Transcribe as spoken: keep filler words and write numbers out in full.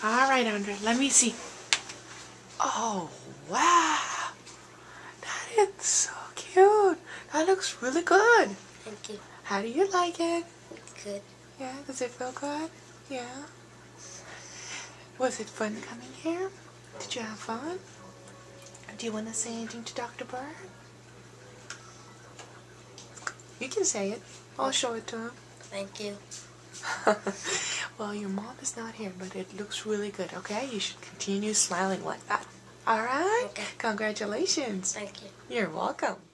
All right, Andre, let me see. Oh, wow. That is so cute. That looks really good. Thank you. How do you like it? Good. Yeah, does it feel good? Yeah. Was it fun coming here? Did you have fun? Do you want to say anything to Doctor Bergh? You can say it. I'll show it to him. Thank you. Well, your mom is not here, but it looks really good, okay? You should continue smiling like that. All right? Okay. Congratulations. Thank you. You're welcome.